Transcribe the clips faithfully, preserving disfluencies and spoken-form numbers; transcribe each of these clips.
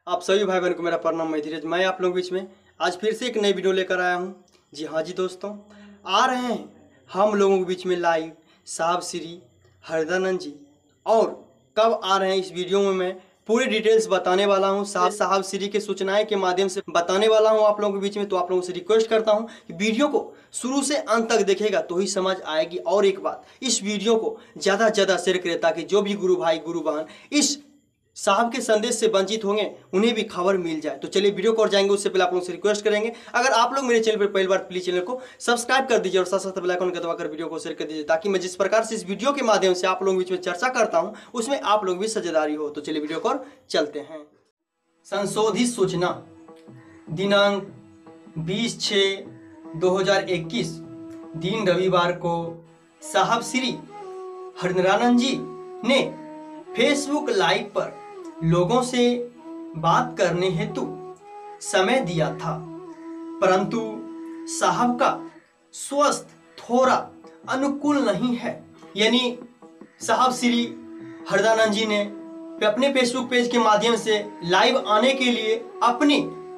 आप सभी भाई बहन को मेरा प्रणाम। मैं धीरज, मैं आप लोगों के बीच में आज फिर से एक नई वीडियो लेकर आया हूं। जी हाँ जी दोस्तों, आ रहे हैं हम लोगों के बीच में लाइव साहब श्री हरदानंद जी। और कब आ रहे हैं इस वीडियो में मैं पूरी डिटेल्स बताने वाला हूं। साहब साहब श्री के सूचनाएं के माध्यम से बताने वाला हूं आप लोगों के बीच में। तो आप लोगों से रिक्वेस्ट करता हूं कि वीडियो को शुरू से अंत तक देखेगा तो ही समझ आएगी। और एक बात, इस वीडियो को ज़्यादा से ज़्यादा शेयर करें ताकि जो भी गुरु भाई गुरु बहन इस साहब के संदेश से वंचित होंगे उन्हें भी खबर मिल जाए। तो चलिए वीडियो को और जाएंगे उससे पहले आप लोगों से रिक्वेस्ट करेंगे, अगर आप लोग मेरे चैनल पर पहली बार प्लीज चैनल को सब्सक्राइब कर दीजिए और साथ साथ बेल आइकन को दबाकर वीडियो को शेयर कर दीजिए ताकि मैं जिस प्रकार से इस वीडियो के माध्यम से आप लोगों के बीच में चर्चा करता हूं उसमें आप लोग भी साझेदारी हो। तो चलिए वीडियो को और चलते हैं। संशोधित सूचना दिनांक बीस छः दो हजार इक्कीस दिन रविवार को साहब श्री हरदानंद जी ने फेसबुक लाइव पर लोगों से बात करने हेतु समय दिया था, परंतु साहब का स्वास्थ्य थोड़ा अनुकूल नहीं है। यानी साहब श्री हरदानंद जी ने अपने फेसबुक पेज के माध्यम से लाइव आने के लिए अपनी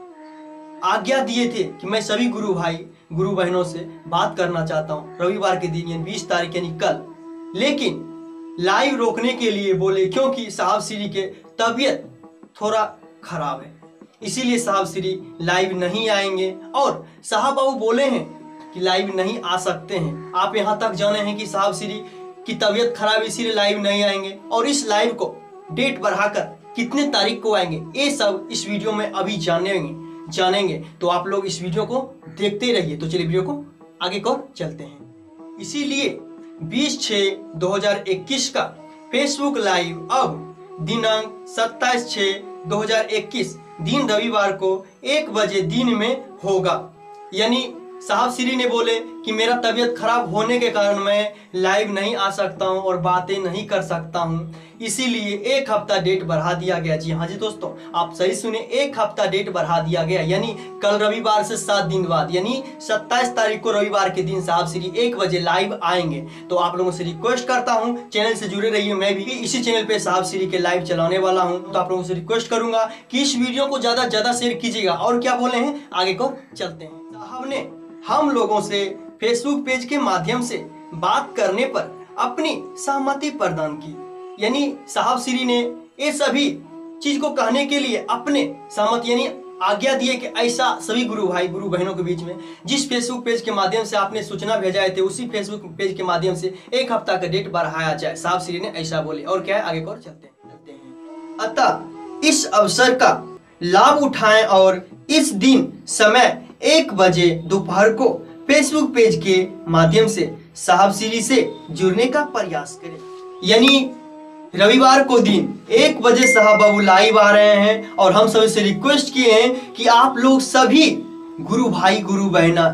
आज्ञा दिए थे कि मैं सभी गुरु भाई गुरु बहनों से बात करना चाहता हूं रविवार के दिन यानी बीस तारीख यानी कल। लेकिन लाइव रोकने के लिए बोले क्योंकि साहब श्री के तबीयत थोड़ा खराब है, इसीलिए साहब श्री लाइव नहीं आएंगे। और साहब बाबू बोले हैं कि लाइव नहीं आ सकते हैं। आप यहां तक जाने हैं कि साहब श्री की तबीयत खराब इसीलिए लाइव नहीं आएंगे। और इस लाइव को डेट बढ़ाकर कितने तारीख को आएंगे ये सब इस वीडियो में अभी जानेंगे जानेंगे तो आप लोग इस वीडियो को देखते रहिए। तो चलिए वीडियो को आगे को चलते हैं। इसीलिए बीस छः दो हजार इक्कीस का फेसबुक लाइव अब दिनांक सत्ताईस छः दो हजार इक्कीस दिन रविवार को एक बजे दिन में होगा। यानी साहब श्री ने बोले कि मेरा तबीयत खराब होने के कारण मैं लाइव नहीं आ सकता हूं और बातें नहीं कर सकता हूं, इसीलिए एक हफ्ता डेट बढ़ा दिया गया। जी हाँ जी दोस्तों, आप सही सुने, एक हफ्ता डेट बढ़ा दिया गया। यानी कल रविवार से सात दिन बाद यानी सत्ताईस तारीख को रविवार के दिन साहब श्री एक बजे लाइव आएंगे। तो आप लोगों से रिक्वेस्ट करता हूं चैनल से जुड़े रहिए। मैं भी इसी चैनल पे साहब श्री के लाइव चलाने वाला हूं। तो आप लोगों से रिक्वेस्ट करूंगा कि इस वीडियो को ज्यादा ज्यादा शेयर कीजिएगा। और क्या बोले हैं आगे को चलते हैं। साहब ने हम लोगों से फेसबुक पेज के माध्यम से बात करने पर अपनी सहमति प्रदान की। यानी साहब श्री ने ये सभी चीज को कहने के लिए अपने सहमति यानी आज्ञा दिए कि ऐसा सभी गुरु भाई गुरु बहनों के बीच में जिस फेसबुक पेज के माध्यम से आपने सूचना भेजाए थे उसी फेसबुक पेज के माध्यम से एक हफ्ता का डेट बढ़ाया जाए। साहब श्री ने ऐसा बोले। और क्या है आगे को चलते हैं। अतः इस अवसर का लाभ उठाएं और इस दिन समय एक बजे दोपहर को फेसबुक पेज के माध्यम से साहब श्री से जुड़ने का प्रयास करें। यानी रविवार को दिन एक बजे साहब बाबू लाइव आ रहे हैं और हम सभी से रिक्वेस्ट किए हैं कि आप लोग सभी गुरु भाई गुरु बहना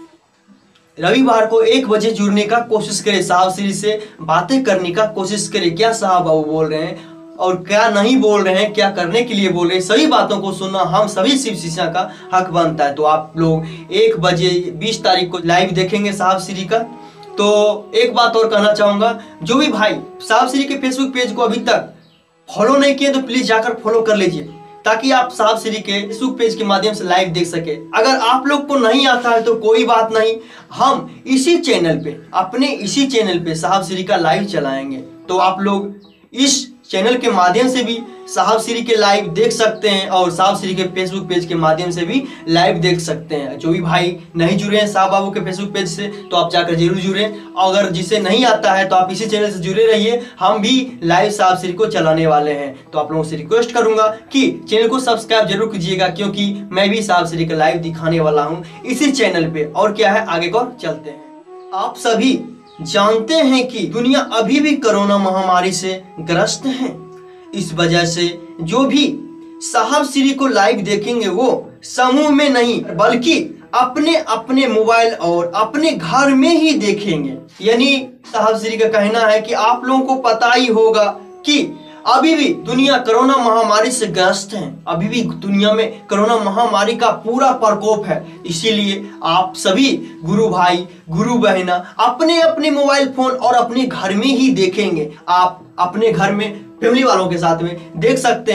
रविवार को एक बजे जुड़ने का कोशिश करें, साहब श्री से बातें करने का कोशिश करें। क्या साहब बाबू बोल रहे हैं और क्या नहीं बोल रहे हैं, क्या करने के लिए बोल रहे हैं, सभी बातों को सुनना हम सभी शिव शिष्य का हक बनता है। तो आप लोग एक बजे बीस तारीख को लाइव देखेंगे साहब श्री का। तो एक बात और कहना चाहूंगा, जो भी भाई साहब श्री के फेसबुक पेज को अभी तक फॉलो नहीं किए तो प्लीज जाकर फॉलो कर लीजिए ताकि आप साहब श्री के फेसबुक पेज के माध्यम से लाइव देख सके। अगर आप लोग को नहीं आता है तो कोई बात नहीं, हम इसी चैनल पे अपने इसी चैनल पे साहब श्री का लाइव चलाएंगे। तो आप लोग इस चैनल के माध्यम से भी साहब श्री के लाइव देख सकते हैं और साहब श्री के फेसबुक पेज के माध्यम से भी लाइव देख सकते हैं। जो भी भाई नहीं जुड़े हैं साहब बाबू के फेसबुक पेज से तो आप जाकर जरूर जुड़े। अगर जिसे नहीं आता है तो आप इसी चैनल से जुड़े रहिए, हम भी लाइव साहब श्री को चलाने वाले हैं। तो आप लोगों से रिक्वेस्ट करूंगा कि चैनल को सब्सक्राइब जरूर कीजिएगा क्योंकि मैं भी साहब श्री का लाइव दिखाने वाला हूँ इसी चैनल पे। और क्या है आगे को चलते हैं। आप सभी जानते हैं कि दुनिया अभी भी कोरोना महामारी से ग्रस्त है। इस वजह से जो भी साहब श्री को लाइव देखेंगे वो समूह में नहीं बल्कि अपने अपने मोबाइल और अपने घर में ही देखेंगे। यानी साहब श्री का कहना है कि आप लोगों को पता ही होगा कि अभी भी दुनिया कोरोना महामारी से ग्रस्त है, अभी भी दुनिया में कोरोना महामारी का पूरा प्रकोप है। इसीलिए आप सभी गुरु भाई गुरु बहना अपने अपने मोबाइल फोन और अपने घर में ही देखेंगे। आप अपने घर में फैमिली वालों के साथ में देख सकते हैं,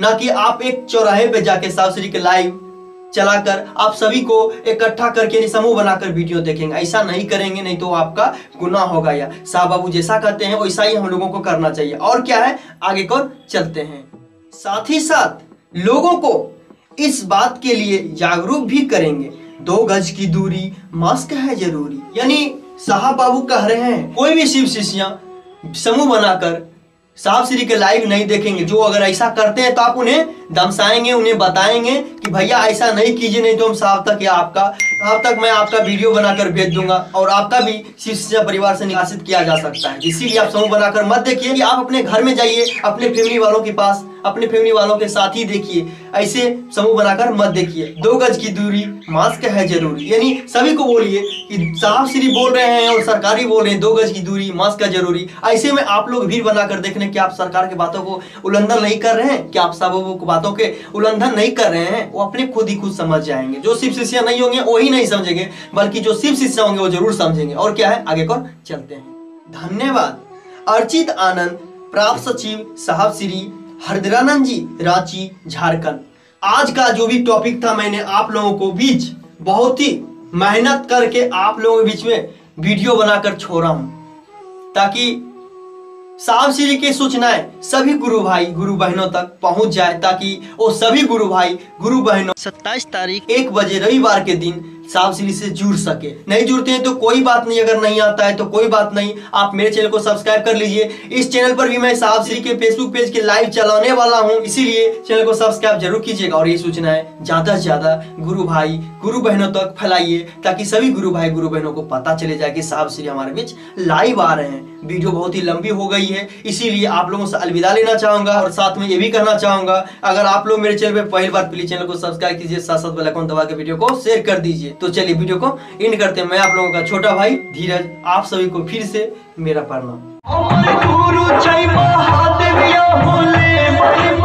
ना कि आप एक चौराहे पे जाके साहब श्री के लाइव चलाकर आप सभी को इकट्ठा करके समूह बनाकर वीडियो देखेंगे। ऐसा नहीं करेंगे, नहीं तो आपका गुनाह होगा। या साहब बाबू जैसा कहते हैं वैसा ही हम लोगों को करना चाहिए। और क्या है, आगे को चलते हैं। साथ ही साथ लोगों को इस बात के लिए जागरूक भी करेंगे, दो गज की दूरी, मास्क है जरूरी। यानी साहब बाबू कह रहे हैं कोई भी शिव शिष्या समूह बनाकर साहब श्री के लाइव नहीं देखेंगे। जो अगर ऐसा करते हैं तो आप उन्हें धमकाएंगे, उन्हें बताएंगे कि भैया ऐसा नहीं कीजिए, नहीं तो हम साहब तक या आपका साहब तक मैं आपका वीडियो बनाकर भेज दूंगा और आपका भी शिव शिष्या परिवार से निकासित किया जा सकता है। इसीलिए आप समूह बनाकर मत देखिए कि आप अपने घर में जाइए, अपने फैमिली वालों के पास, अपने फैमिली वालों के साथ ही देखिए। ऐसे समूह बनाकर मत देखिए। दो गज की दूरी, मास्क है जरूरी। यानी सभी को बोलिए कि साहब श्री बोल रहे हैं और सरकारी बोल रहे हैं दो गज की दूरी, मास्क है जरूरी। ऐसे में आप लोग भीड़ बनाकर देखने कि आप सरकार की बातों को उल्लंघन नहीं कर रहे हैं, कि आप साहब बाबू की बातों के उल्लंघन नहीं कर रहे हैं। वो अपने खुद ही खुद समझ जाएंगे। जो शिव शिष्या नहीं होंगे वही नहीं समझेंगे, बल्कि जो शिव शिष्या होंगे वो जरूर समझेंगे। और क्या है, आगे को चलते हैं। धन्यवाद। अर्चित आनंद, प्राप्त सचिव साहब श्री हरदरानंद जी, रांची, झारखंड। आज का जो भी टॉपिक था मैंने आप लोगों को बीच बहुत ही मेहनत करके आप लोगों के बीच में वीडियो बनाकर छोड़ा हूं, ताकि साहब श्री की सूचनाएं सभी गुरु भाई गुरु बहनों तक पहुंच जाए, ताकि वो सभी गुरु भाई गुरु बहनों सत्ताईस तारीख एक बजे रविवार के दिन साहब श्री से जुड़ सके। नहीं जुड़ते हैं तो कोई बात नहीं, अगर नहीं आता है तो कोई बात नहीं, आप मेरे चैनल को सब्सक्राइब कर लीजिए। इस चैनल पर भी मैं साहब श्री के फेसबुक पेज के लाइव चलाने वाला हूं, इसीलिए चैनल को सब्सक्राइब जरूर कीजिएगा। और ये सूचनाएं ज्यादा से ज्यादा गुरु भाई गुरु बहनों तक फैलाइए, ताकि सभी गुरु भाई गुरु बहनों को पता चले जाए कि साहब श्री हमारे बीच लाइव आ रहे हैं। वीडियो बहुत ही लंबी हो गई है, इसीलिए आप लोगों से अलविदा लेना चाहूंगा। और साथ में ये भी कहना चाहूंगा, अगर आप लोग मेरे चैनल पे पहली बार, प्लीज चैनल को सब्सक्राइब कीजिए, साथ साथ बेल आइकन दबा के वीडियो को शेयर कर दीजिए। तो चलिए वीडियो को एंड करते हैं। मैं आप लोगों का छोटा भाई धीरज, आप सभी को फिर से मेरा प्रणाम।